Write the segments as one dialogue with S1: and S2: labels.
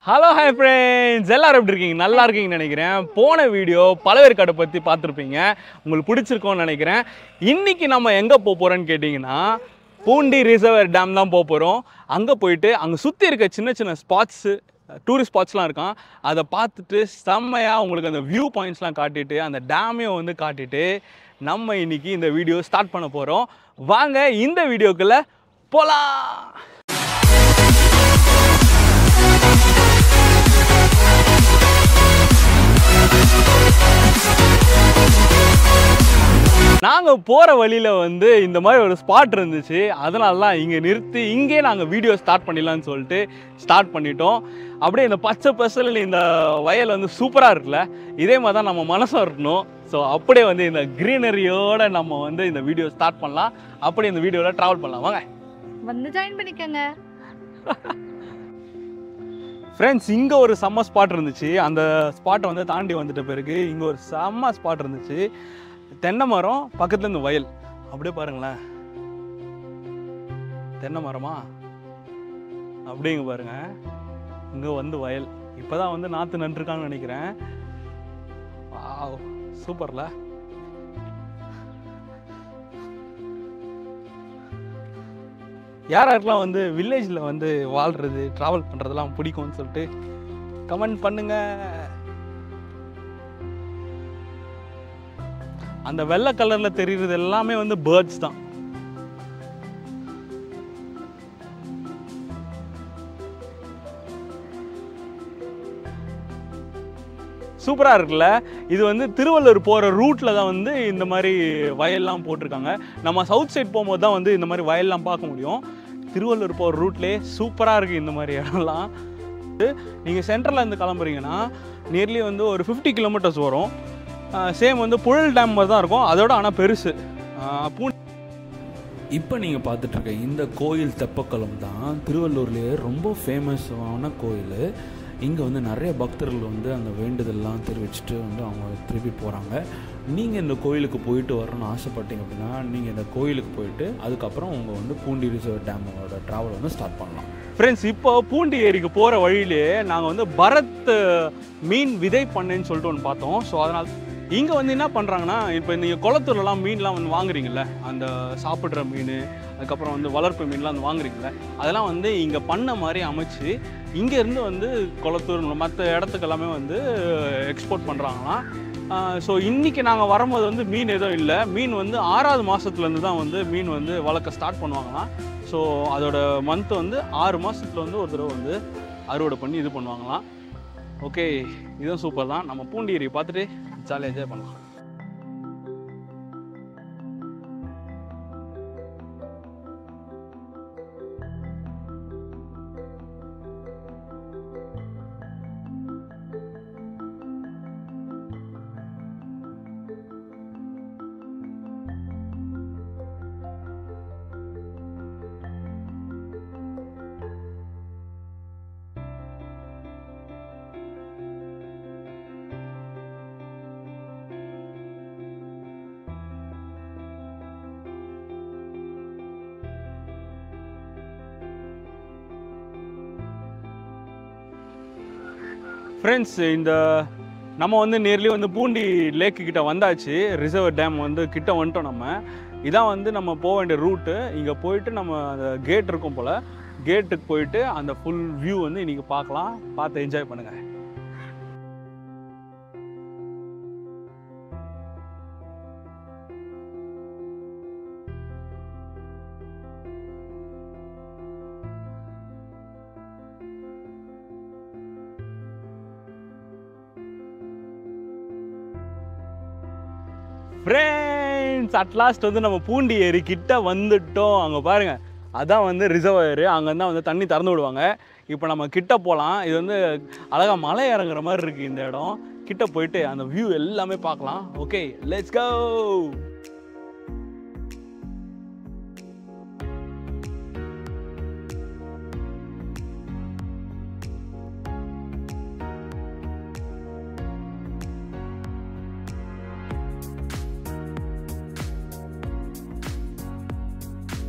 S1: Hello, hi friends! எல்லாரும் எப்படி இருக்கீங்க? நல்லா இருக்கீங்கன்னு நினைக்கிறேன். போன வீடியோ பழவேற்காடு பத்தி பார்த்திருப்பீங்க. உங்களுக்கு பிடிச்சிருக்கும்னு நினைக்கிறேன். இன்னைக்கு நம்ம எங்க போறோம்னு கேட்டிங்கன்னா பூண்டி ரிசர்வர் டேம் தான் போறோம். அங்க போயிட்டு அங்க சுத்தி இருக்க சின்ன சின்ன ஸ்பாட்ஸ் டூரிஸ்ட் ஸ்பாட்ஸ்லாம் இருக்கும். அதை பார்த்துட்டு செம்மையா உங்களுக்கு அந்த வியூ பாயிண்ட்ஸ்லாம் காட்டிட்டு அந்த டேமையும் வந்து காட்டிட்டு நம்ம இன்னைக்கு இந்த வீடியோ ஸ்டார்ட் பண்ண போறோம். வாங்க இந்த வீடியோக்குள்ள போலாம். நாங்கள் போகிற வழியில் வந்து இந்த மாதிரி ஒரு ஸ்பாட் இருந்துச்சு. அதனால தான் இங்கே நிறுத்தி இங்கே நாங்கள் வீடியோ ஸ்டார்ட் பண்ணிடலான்னு சொல்லிட்டு ஸ்டார்ட் பண்ணிட்டோம். அப்படியே இந்த பச்சை பசலில் இந்த வயல் வந்து சூப்பராக இருக்குல்ல, இதே மாதிரி தான் நம்ம மனசும் இருக்கணும். ஸோ அப்படியே வந்து இந்த க்ரீனரியோடு நம்ம வந்து இந்த வீடியோ ஸ்டார்ட் பண்ணலாம். அப்படியே இந்த வீடியோவில் ட்ராவல் பண்ணலாம். வாங்க
S2: வந்து ஜாயின் பண்ணிக்கோங்க
S1: ஃப்ரெண்ட்ஸ். இங்கே ஒரு செம்ம ஸ்பாட் இருந்துச்சு. அந்த ஸ்பாட்டை வந்து தாண்டி வந்துட்ட பிறகு இங்கே ஒரு செம்ம ஸ்பாட் இருந்துச்சு. தென்னை மரம் பக்கத்துல இருந்து வயல். அப்படியே பாருங்களேன், தென்னை மரமா அப்படிங்க பாருங்க. இங்க வந்து வயல் இப்பதான் வந்து நாத்து நட்டுருக்கான்னு நினைக்கிறேன். வாவ், சூப்பர்ல. யாரெல்லாம் வந்து வில்லேஜ்ல வந்து வாழ்றது டிராவல் பண்றதெல்லாம் பிடிக்கும்னு சொல்லிட்டு கமெண்ட் பண்ணுங்க. அந்த வெள்ளை கலர்ல தெரியுறது எல்லாமே வந்து பேர்ட்ஸ் தான். சூப்பரா இருக்குல்ல. இது வந்து திருவள்ளூர் போற ரூட்ல தான் வந்து இந்த மாதிரி வயல்லாம் போட்டிருக்காங்க. நம்ம சவுத் சைட் போகும்போது தான் வந்து இந்த மாதிரி வயல்லாம் பார்க்க முடியும். திருவள்ளூர் போகிற ரூட்லேயே சூப்பராக இருக்குது இந்த மாதிரி இடம்லாம். நீங்கள் சென்ட்ரலில் இருந்து கிளம்புறீங்கன்னா நியர்லி வந்து ஒரு 50 கிலோமீட்டர்ஸ் வரும். சேம் வந்து புழல் டேம் மாதிரி தான் இருக்கும், அதோட ஆனால் பெருசு.
S3: இப்போ நீங்கள் பார்த்துட்ருக்க இந்த கோயில் தெப்பக்குளம் தான் திருவள்ளூர்லேயே ரொம்ப ஃபேமஸான கோயில். இங்கே வந்து நிறைய பக்தர்கள் வந்து அந்த வேண்டுதல்லாம் தெரிவிச்சுட்டு வந்து அவங்க திருப்பி போகிறாங்க. நீங்கள் இந்த கோயிலுக்கு போயிட்டு வரணும்னு ஆசைப்பட்டீங்க அப்படின்னா நீங்கள் இந்த கோயிலுக்கு போயிட்டு அதுக்கப்புறம் உங்கள் வந்து பூண்டி ரிசர்வர் டேமோட ட்ராவல் வந்து ஸ்டார்ட் பண்ணலாம்.
S1: ஃப்ரெண்ட்ஸ், இப்போ பூண்டி ஏரிக்கு போகிற வழியிலே நாங்கள் வந்து பரத் மீன் விதை பண்ணேன்னு சொல்லிட்டு ஒன்று பார்த்தோம். ஸோ அதனால் இங்கே வந்து என்ன பண்ணுறாங்கன்னா, இப்போ நீங்கள் குளத்தூர்லாம் மீன்லாம் வந்து வாங்குறீங்கள்ல, அந்த சாப்பிட்ற மீன், அதுக்கப்புறம் வந்து வளர்ப்பு மீன்லாம் வந்து வாங்குறீங்களே, அதெல்லாம் வந்து இங்கே பண்ண மாதிரி அமைச்சு இங்கேருந்து வந்து குளத்தூர் மற்ற இடத்துக்கு எல்லாமே வந்து எக்ஸ்போர்ட் பண்ணுறாங்களாம். ஸோ இன்றைக்கி நாங்கள் வரும்போது வந்து மீன் எதுவும் இல்லை. மீன் வந்து 6வது மாதத்துலேருந்து தான் வந்து மீன் வந்து வளர்க்க ஸ்டார்ட் பண்ணுவாங்களாம். ஸோ அதோட மந்த்து வந்து 6 மாதத்துல வந்து ஒரு தடவை வந்து அறுவடை பண்ணி இது பண்ணுவாங்களாம். ஓகே, இதுவும் சூப்பர் தான். நம்ம பூண்டி ஏரியை பார்த்துட்டு ஜாலியாக என்ஜாய் பண்ணலாம். ஃப்ரெண்ட்ஸ், இந்த நம்ம வந்து நியர்லி வந்து பூண்டி லேக்கு கிட்ட வந்தாச்சு. ரிசர்வர் டேம் வந்து கிட்ட வந்துட்டோம். நம்ம இதான் வந்து நம்ம போக வேண்டிய ரூட்டு. இங்கே போயிட்டு நம்ம அந்த கேட் இருக்கும் போல், கேட்டுக்கு போயிட்டு அந்த ஃபுல் வியூ வந்து இன்றைக்கி பார்க்கலாம். பார்த்து என்ஜாய் பண்ணுங்கள். ஃப்ரெண்ட்ஸ், அட்லாஸ்ட் வந்து நம்ம பூண்டி ஏரி கிட்ட வந்துட்டோம். அங்கே பாருங்கள், அதான் வந்து ரிசர்வர். அங்கே தான் வந்து தண்ணி திறந்து விடுவாங்க. இப்போ நம்ம கிட்ட போகலாம். இது வந்து அழகாக மலை இறங்குற மாதிரி இருக்குது இந்த இடம். கிட்ட போயிட்டு அந்த வியூ எல்லாமே பார்க்கலாம். Okay, let's go.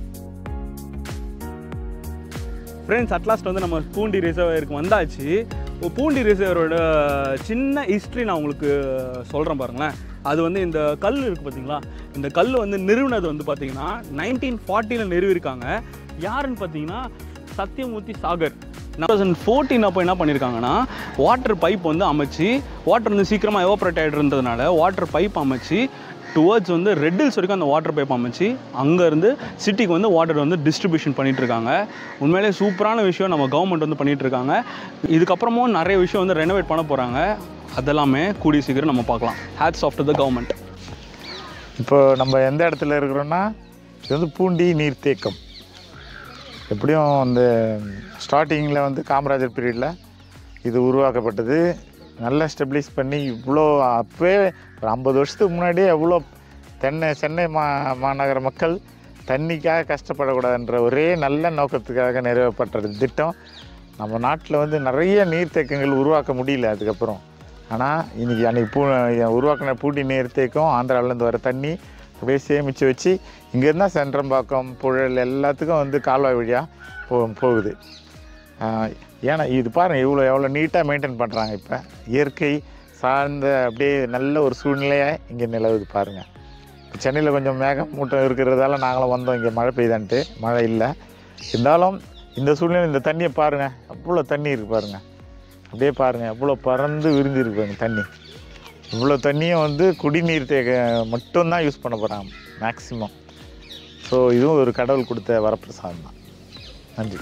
S1: Friends, at last வந்து நம்ம பூண்டி ரிசர்வருக்கு வந்தாச்சு. பூண்டி ரிசர்வரோட சின்ன ஹிஸ்ட்ரி நான் உங்களுக்கு சொல்கிறேன் பாருங்களேன். அது வந்து இந்த கல் இருக்குது பார்த்தீங்களா, இந்த கல் வந்து நிறுவனது வந்து பார்த்தீங்கன்னா 1940 நிறுவிருக்காங்க. யாருன்னு பார்த்தீங்கன்னா சத்யமூர்த்தி சாகர். 2014 அப்போ என்ன பண்ணியிருக்காங்கன்னா வாட்டர் பைப் வந்து அமைச்சு, வாட்டர் வந்து சீக்கிரமாக எவாப்ரேட் ஆகிடுறதுனால வாட்டர் பைப் அமைச்சு டுவர்ட்ஸ் வந்து ரெட் ஹில்ஸ் வரைக்கும் அந்த வாட்டர் பைப் அமைச்சு அங்கேருந்து சிட்டிக்கு வந்து வாட்டர் வந்து டிஸ்ட்ரிபியூஷன் பண்ணிகிட்ருக்காங்க. உண்மையிலே சூப்பரான விஷயம் நம்ம கவர்மெண்ட் வந்து பண்ணிகிட்ருக்காங்க. இதுக்கப்புறமும் நிறைய விஷயம் வந்து ரெனோவேட் பண்ண போகிறாங்க. அதெல்லாமே கூடிய சீக்கிரம் நம்ம பார்க்கலாம். Hats off to the government.
S4: இப்போ நம்ம எந்த இடத்துல இருக்கிறோன்னா, இது வந்து பூண்டி நீர்த்தேக்கம். எப்படியும் அந்த ஸ்டார்டிங்கில் வந்து காமராஜர் பீரியடில் இது உருவாக்கப்பட்டது. நல்லா ஸ்டெபிலைஸ் பண்ணி இவ்வளோ அப்போவே ஒரு 50 வருஷத்துக்கு முன்னாடியே எவ்வளோ சென்னை மாநகர மக்கள் தண்ணிக்காக கஷ்டப்படக்கூடாதுன்ற ஒரே நல்ல நோக்கத்துக்காக நிறைவேற்றப்பட்ட திட்டம். நம்ம நாட்டில் வந்து நிறைய நீர்த்தேக்கங்கள் உருவாக்க முடியல அதுக்கப்புறம். ஆனால் அன்றைக்கி உருவாக்கின பூண்டி நீர்த்தேக்கம் ஆந்திராவிலேருந்து வர தண்ணி அப்படியே சேமித்து வச்சு இங்கேருந்தால் சென்றம்பாக்கம் புழல் எல்லாத்துக்கும் வந்து கால்வாய் வழியாக போகுது. ஏன்னா இது பாருங்கள் எவ்வளோ நீட்டாக மெயின்டைன் பண்ணுறாங்க. இப்போ இயற்கை சார்ந்த அப்படியே நல்ல ஒரு சூழ்நிலையை இங்கே நிலவுது பாருங்கள். இப்போ சென்னையில் கொஞ்சம் மேகமூட்டம் இருக்கிறதால நாங்களும் வந்தோம் இங்கே மழை பெய்தான்ட்டு. மழை இல்லை, இருந்தாலும் இந்த சூழ்நிலை இந்த தண்ணியை பாருங்கள், அவ்வளோ தண்ணி இருக்குது பாருங்கள். அப்படியே பாருங்கள் எவ்வளோ பறந்து விரிஞ்சு இருக்குங்க தண்ணி. இவ்வளோ தண்ணியும் வந்து குடிநீர் மட்டும்தான் யூஸ் பண்ண போகிறாங்க மேக்ஸிமம். ஸோ இதுவும் ஒரு கடவுள் கொடுத்த வரப்பிரசாதம் தான். நன்றி.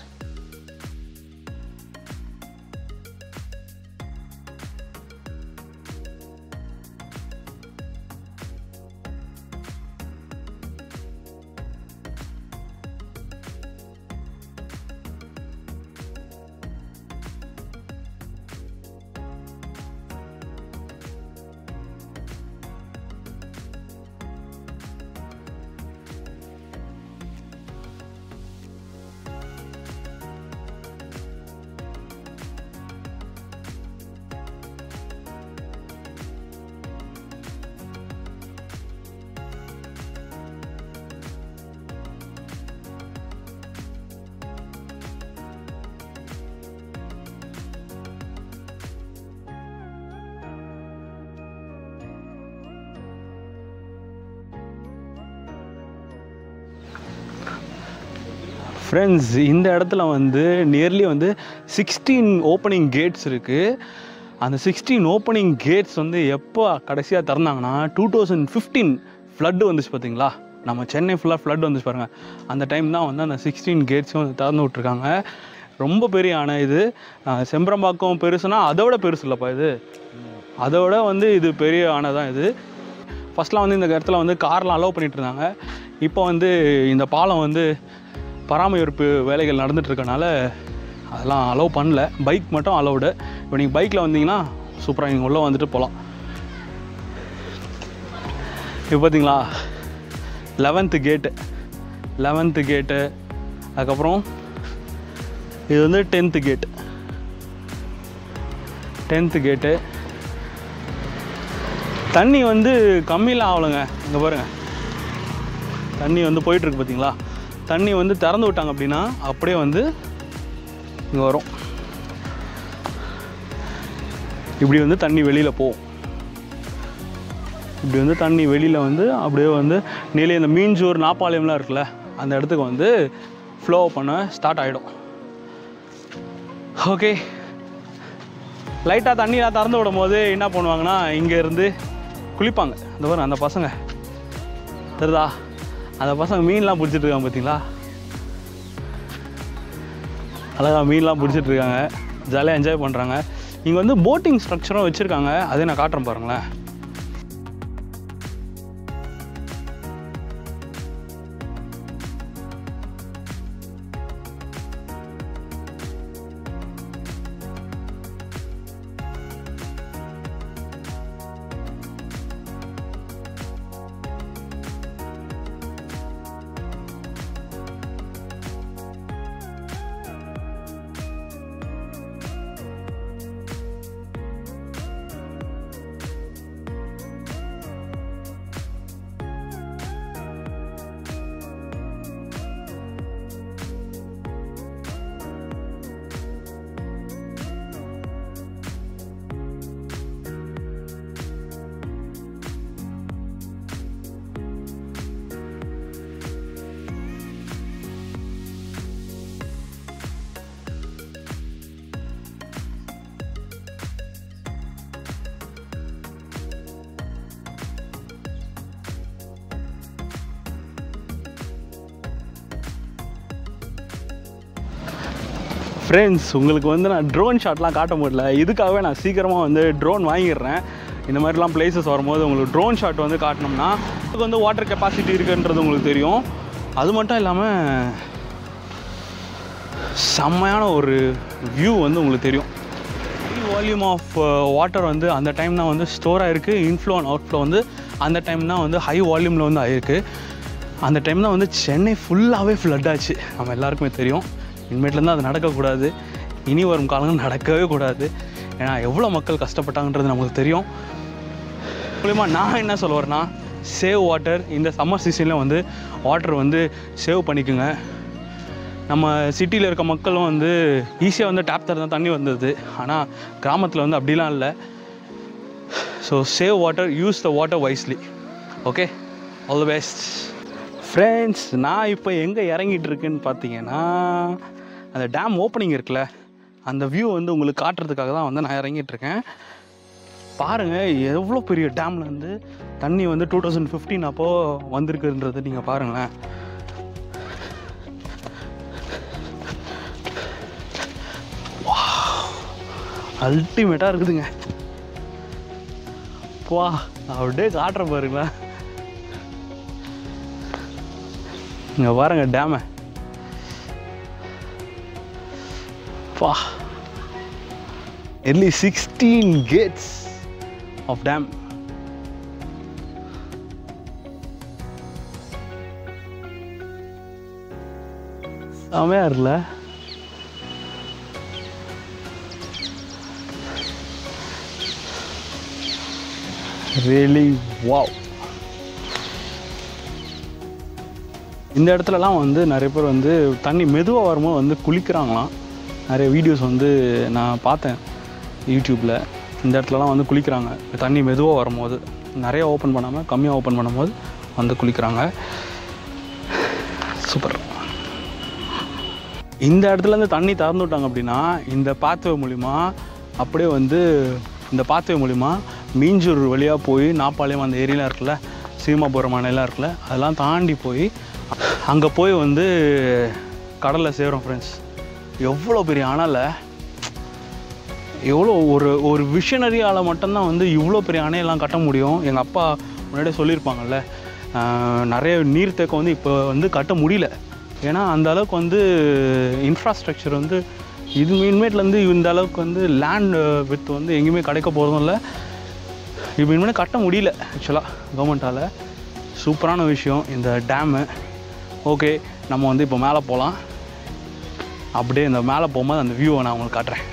S1: ஃப்ரெண்ட்ஸ், இந்த இடத்துல வந்து நியர்லி வந்து 16 ஓப்பனிங் கேட்ஸ் இருக்குது. அந்த 16 ஓப்பனிங் கேட்ஸ் வந்து எப்போ கடைசியாக திறந்தாங்கன்னா 2015 ஃப்ளட்டு வந்துச்சு பார்த்தீங்களா, நம்ம சென்னை ஃபுல்லாக ஃப்ளட் வந்துச்சு பாருங்கள். அந்த டைம் தான் வந்து அந்த 16 கேட்ஸும் வந்து திறந்து விட்ருக்காங்க. ரொம்ப பெரிய அணை இது. செம்பரம்பாக்கம் பெருசுனா அதோட பெருசு இல்லைப்பா இது, அதோட வந்து இது பெரிய அணை தான் இது. ஃபஸ்ட்லாம் வந்து இந்த இடத்துல வந்து கார்லாம் அலோவ் பண்ணிகிட்டு இருந்தாங்க. இப்போ வந்து இந்த பாலம் வந்து பராமரிப்பு வேலைகள் நடந்துகிட்ருக்கனால அதெல்லாம் அலோவ் பண்ணல. பைக் மட்டும் அலோவ்டு. இப்போ நீங்கள் பைக்கில் வந்தீங்கன்னா சூப்பராக நீங்கள் உள்ளே வந்துட்டு போகலாம். இப்போ பார்த்தீங்களா 11th கேட்டு, அதுக்கப்புறம் இது வந்து 10th கேட்டு. தண்ணி வந்து கம்மியில் ஆகலைங்க. இங்கே பாருங்கள் தண்ணி வந்து போயிட்டுருக்கு பார்த்தீங்களா. தண்ணி வந்து திறந்து விட்டாங்க அப்படின்னா அப்படியே வந்து இங்கே வரும். இப்படி வந்து தண்ணி வெளியில் போகும். இப்படி வந்து தண்ணி வெளியில் வந்து அப்படியே வந்து நீலே இந்த மீஞ்சூர் நாப்பாளையம்லாம் இருக்குல்ல அந்த இடத்துக்கு வந்து ஃப்ளோ பண்ண ஸ்டார்ட் ஆகிடும். ஓகே, லைட்டாக தண்ணியெலாம் திறந்து விடும் போது என்ன பண்ணுவாங்கன்னா இங்கேருந்து குளிப்பாங்க. இந்த பாருங்க அந்த பசங்க தெரியுதா, அந்த பசங்க மீன்லாம் பிடிச்சிட்டு இருக்காங்க பார்த்தீங்களா, அழகாக மீன்லாம் பிடிச்சிட்டு இருக்காங்க, ஜாலியாக என்ஜாய் பண்ணுறாங்க. இங்கே வந்து போட்டிங் ஸ்ட்ரக்சரும் வச்சுருக்காங்க, அதே நான் காட்டுறேன் பாருங்களேன். ஃப்ரெண்ட்ஸ், உங்களுக்கு வந்து நான் ட்ரோன் ஷாட்லாம் காட்ட முடியல. இதுக்காகவே நான் சீக்கிரமாக வந்து ட்ரோன் வாங்கிடுறேன். இந்த மாதிரிலாம் பிளேசஸ் வரும்போது உங்களுக்கு ட்ரோன் ஷாட் வந்து காட்டினோம்னா அதுக்கு வந்து வாட்டர் கெப்பாசிட்டி இருக்குன்றது உங்களுக்கு தெரியும். அது மட்டும் இல்லாமல் செம்மையான ஒரு வியூ வந்து உங்களுக்கு தெரியும். வால்யூம் ஆஃப் வாட்டர் வந்து அந்த டைம் தான் வந்து ஸ்டோர் ஆகிருக்கு. இன்ஃப்ளோ அண்ட் அவுட்ஃப்ளோ வந்து அந்த டைம் தான் வந்து ஹை வால்யூமில் வந்து ஆகிருக்கு. அந்த டைம் தான் வந்து சென்னை ஃபுல்லாகவே ஃப்ளட் ஆச்சு. நம்ம எல்லாருக்குமே தெரியும். இனிமேட்லேருந்து அது நடக்கக்கூடாது. இனி வரும் காலங்கள் நடக்கவே கூடாது. ஏன்னா எவ்வளோ மக்கள் கஷ்டப்பட்டாங்கன்றது நமக்கு தெரியும். மூலமா நான் என்ன சொல்ல வரேன்னா, சேவ் வாட்டர். இந்த சம்மர் சீசனில் வந்து வாட்டர் வந்து சேவ் பண்ணிக்கோங்க. நம்ம சிட்டியில் இருக்க மக்களும் வந்து ஈஸியாக வந்து டேப் திறந்தா தண்ணி வந்தது. ஆனால் கிராமத்தில் வந்து அப்படிலாம் இல்லை. So save water, use the water wisely. Okay, all the best friends. நான் இப்போ எங்கே இறங்கிட்டு இருக்குன்னு பார்த்தீங்கன்னா, அந்த டேம் ஓப்பனிங் இருக்குல்ல, அந்த வியூ வந்து உங்களுக்கு காட்டுறதுக்காக தான் வந்து நான் இறங்கிட்டுருக்கேன். பாருங்கள் எவ்வளோ பெரிய டேமில் வந்து தண்ணி வந்து 2015 அப்போது வந்திருக்குன்றது நீங்கள் பாருங்களேன். அல்டிமேட்டாக இருக்குதுங்க. வா, அப்படியே காட்டுற பாருங்களேன். இங்கே பாருங்க டேமை. வா, nearly 16 gates of dam. செமையா இருக்குல்ல? really wow. இந்த இடத்துலலாம் வந்து நிறைய பேர் வந்து தண்ணி மெதுவாக வரும்போது வந்து குளிக்கிறாங்களாம். நிறைய வீடியோஸ் வந்து நான் பார்த்தேன் யூடியூப்பில். இந்த இடத்துலலாம் வந்து குளிக்கிறாங்க. தண்ணி மெதுவாக வரும்போது, நிறைய ஓப்பன் பண்ணாமல் கம்மியாக ஓப்பன் பண்ணும்போது வந்து குளிக்கிறாங்க. சூப்பர். இந்த இடத்துலேருந்து தண்ணி திறந்து விட்டாங்க அப்படின்னா, இந்த பாத்வே மூலிமா அப்படியே வந்து இந்த பாத்வே மூலிமா மீஞ்சூர் வழியாக போய் நாப்பாளையம் அந்த ஏரியாலாம் இருக்குல்ல, சீமாபுரம் அணையெல்லாம் இருக்குல்ல, அதெல்லாம் தாண்டி போய் அங்கே போய் வந்து கடலில் சேரும். ஃப்ரெண்ட்ஸ், எவ்வளோ பெரிய அணையில் எவ்வளோ ஒரு விஷனரியால் மட்டும்தான் வந்து இவ்வளோ பெரிய அணையெல்லாம் கட்ட முடியும். எங்கள் அப்பா முன்னாடியே சொல்லியிருப்பாங்கல்ல, நிறைய நீர்த்தேக்கம் வந்து இப்போ வந்து கட்ட முடியல. ஏன்னா அந்த அளவுக்கு வந்து இன்ஃப்ராஸ்ட்ரக்சர் வந்து இது இனிமேட்லேருந்து இந்த அளவுக்கு வந்து லேண்ட் வித் வந்து எங்கேயுமே கிடைக்க போகிறதும் இல்லை. இப்போ இனிமேல் கட்ட முடியல ஆக்சுவலாக கவர்மெண்ட்டால். சூப்பரான விஷயம் இந்த டேமு. ஓகே, நம்ம வந்து இப்போ மேலே போகலாம். அப்படியே இந்த மேலே போகும்போது அந்த வியூவை நான் உங்களுக்கு காட்டுறேன்.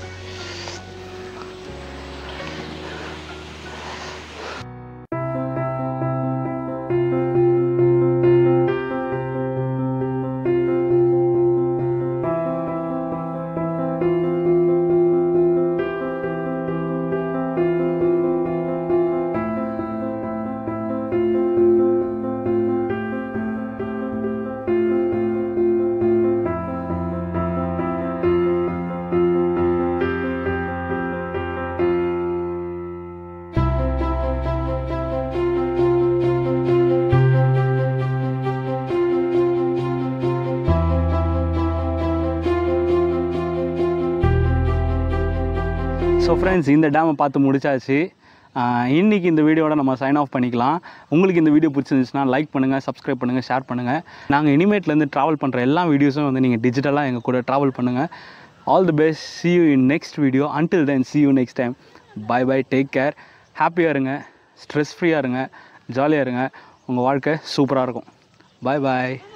S1: ஸோ ஃப்ரெண்ட்ஸ், இந்த டேமை பார்த்து முடிச்சாச்சு. இன்றைக்கி இந்த வீடியோட நம்ம சைன் ஆஃப் பண்ணிக்கலாம். உங்களுக்கு இந்த வீடியோ பிடிச்சிருந்துச்சுன்னா லைக் பண்ணுங்கள், சப்ஸ்கிரைப் பண்ணுங்கள், ஷேர் பண்ணுங்கள். நாங்கள் இனிமேட்லேருந்து ட்ராவல் பண்ணுற எல்லா வீடியோஸும் வந்து நீங்கள் டிஜிட்டலாக எங்கள் கூட ட்ராவல் பண்ணுங்கள். All the best. see you in next video. until then, see you next time. bye bye, take care. ஹாப்பியாக இருங்க, ஸ்ட்ரெஸ் ஃப்ரீயாக இருங்க, ஜாலியாக இருங்க. உங்கள் வாழ்க்கை சூப்பராக இருக்கும். bye bye.